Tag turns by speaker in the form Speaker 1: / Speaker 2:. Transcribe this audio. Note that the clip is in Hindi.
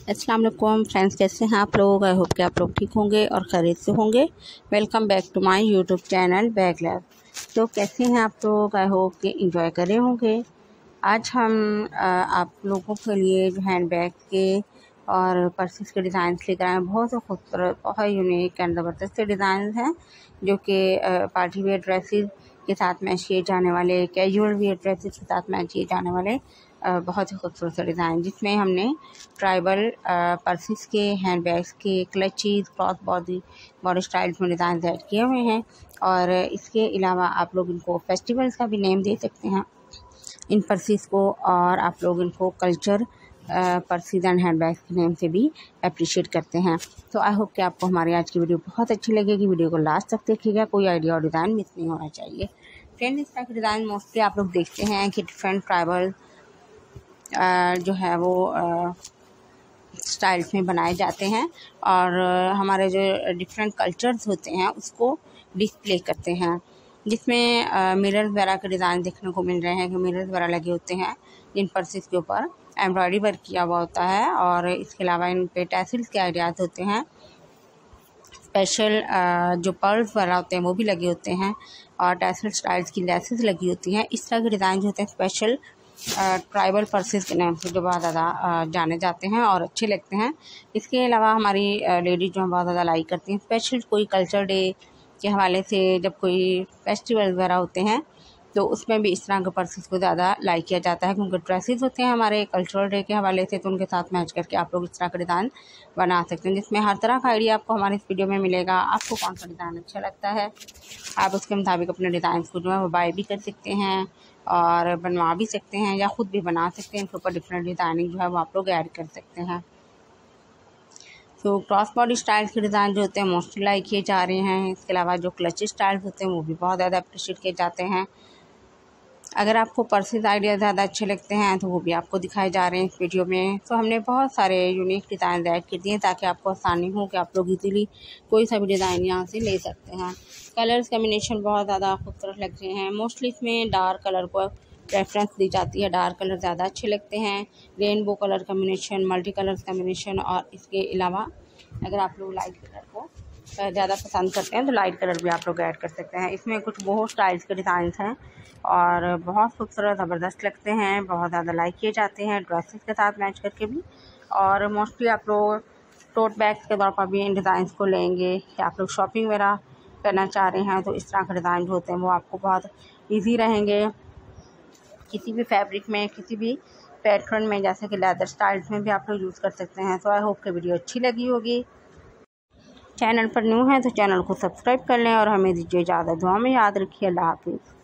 Speaker 1: अस्सलाम वालेकुम फ्रेंड्स, कैसे हैं आप लोग। आई होप कि आप लोग ठीक होंगे और खैरियत से होंगे। Welcome back to my YouTube channel bag lab. तो कैसे हैं आप लोग, आई होप कि इंजॉय कर रहे होंगे। आज हम आप लोगों के लिए जो हैंड बैग के और पर्सेस के डिज़ाइन लेकर आए हैं। बहुत ही खूबसूरत, बहुत यूनिक एंड ज़बरदस्त से डिज़ाइन हैं जो कि पार्टी वेयर ड्रेसेस के साथ मैच किए जाने वाले, कैजुअल वेयर ड्रेसेस के साथ मैच किए जाने वाले बहुत ही खूबसूरत से डिज़ाइन, जिसमें हमने ट्राइबल पर्सेस के, हैंड बैग्स के, क्लचीज, क्रॉस बॉडी स्टाइल्स में डिज़ाइन ऐड किए हुए हैं। और इसके अलावा आप लोग इनको फेस्टिवल्स का भी नेम दे सकते हैं इन पर्सेस को, और आप लोग इनको culture purses and hand bags के नेम से भी अप्रिशिएट करते हैं। तो आई होप कि आपको हमारी आज की वीडियो बहुत अच्छी लगेगी। वीडियो को लास्ट तक देखिएगा, कोई आइडिया और डिज़ाइन मिस नहीं होना चाहिए। फ्रेंड, इस तरह के डिज़ाइन मोस्टली आप लोग देखते हैं कि डिफरेंट ट्राइबल जो है वो स्टाइल्स में बनाए जाते हैं और हमारे जो डिफरेंट कल्चर्स होते हैं उसको डिस्प्ले करते हैं, जिसमें मिरर्स वगैरह के डिज़ाइन देखने को मिल रहे हैं कि मिरर्स वगैरह लगे होते हैं जिन पर्सेस के ऊपर एम्ब्रॉयडरी वर्क किया हुआ होता है। और इसके अलावा इन पे टैसल्स के आइडियाज़ होते हैं, स्पेशल जो पर्ल्स वगैरह होते हैं वो भी लगे होते हैं और टैसल स्टाइल्स की लेसेस लगी होती हैं। इस तरह के डिज़ाइन जो होते हैं स्पेशल ट्राइबल पर्सेस के नाम से जो बहुत ज़्यादा जाने जाते हैं और अच्छे लगते हैं। इसके अलावा हमारी लेडीज जो बहुत ज़्यादा लाइक करती हैं, स्पेशल कोई कल्चर डे के हवाले से जब कोई फेस्टिवल वगैरह होते हैं तो उसमें भी इस तरह के पर्सेस को ज़्यादा लाइक किया जाता है, क्योंकि ड्रेसेस होते हैं हमारे कल्चरल डे के हवाले से, तो उनके साथ मैच करके आप लोग इस तरह का डिज़ाइन बना सकते हैं, जिसमें हर तरह का आइडिया आपको हमारे इस वीडियो में मिलेगा। आपको कौन सा डिज़ाइन अच्छा लगता है आप उसके मुताबिक अपने डिज़ाइन को जो है वो बाय भी कर सकते हैं और बनवा भी सकते हैं या ख़ुद भी बना सकते हैं। इनके ऊपर डिफरेंट डिज़ाइनिंग जो है वो आप लोग ऐड कर सकते हैं। तो क्रॉस बॉडी स्टाइल्स के डिज़ाइन जो होते हैं मोस्टली लाइक किए जा रहे हैं। इसके अलावा जो क्लची स्टाइल्स होते हैं वो भी बहुत ज़्यादा अप्रिशिएट किए जाते हैं। अगर आपको पर्सेस आइडिया ज़्यादा अच्छे लगते हैं तो वो भी आपको दिखाए जा रहे हैं इस वीडियो में। तो हमने बहुत सारे यूनिक डिज़ाइन ऐड कर दिए हैं ताकि आपको आसानी हो कि आप लोग इजीली कोई सा भी डिज़ाइन यहाँ से ले सकते हैं। कलर्स कम्बिनेशन बहुत ज़्यादा खूबसूरत लग रहे हैं। मोस्टली इसमें डार्क कलर को प्रेफरेंस दी जाती है, डार्क कलर ज़्यादा अच्छे लगते हैं। Rainbow colour combination, multi colours combination, और इसके अलावा अगर आप लोग लाइट कलर को ज़्यादा पसंद करते हैं तो लाइट कलर भी आप लोग ऐड कर सकते हैं। इसमें कुछ बहुत स्टाइल्स के डिज़ाइन हैं और बहुत खूबसूरत ज़बरदस्त लगते हैं, बहुत ज़्यादा लाइक किए जाते हैं ड्रेसेस के साथ मैच करके भी। और मोस्टली आप लोग टोट बैग्स के तौर पर भी इन डिज़ाइंस को लेंगे या आप लोग शॉपिंग वगैरह करना चाह रहे हैं तो इस तरह के डिज़ाइन जो होते हैं वो आपको बहुत ईजी रहेंगे। किसी भी फैब्रिक में, किसी भी पैटर्न में, जैसे कि लेदर स्टाइल्स में भी आप लोग यूज़ कर सकते हैं। तो आई होप कि वीडियो अच्छी लगी होगी। चैनल पर न्यू है तो चैनल को सब्सक्राइब कर लें और हमें दीजिए इजाज़त। दुआ में याद रखिए। अल्लाह हाफिज़।